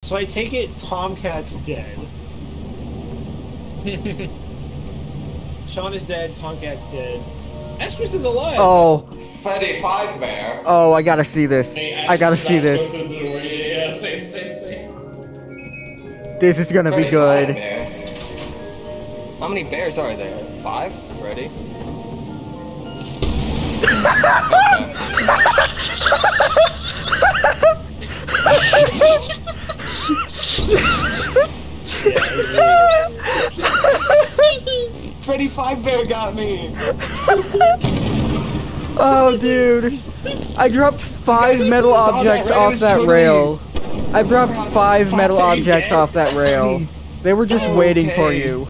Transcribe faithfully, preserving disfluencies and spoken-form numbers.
So I take it Tomcat's dead. Sean is dead, Tomcat's dead. Estrus is alive! Oh. Freddy Five Bear. Oh, I gotta see this. Hey, I gotta Ashton's see about to this. go through the door. Yeah, yeah, same, same, same. This is gonna be Freddy good. Five Bear. How many bears are there? Five? Freddy? Freddy Five Bear got me! Oh, dude. I dropped five guys metal saw that, objects right? It off was that totally- rail. I dropped five metal Fuck, are you objects dead? off that rail. They were just Oh, waiting for okay. you.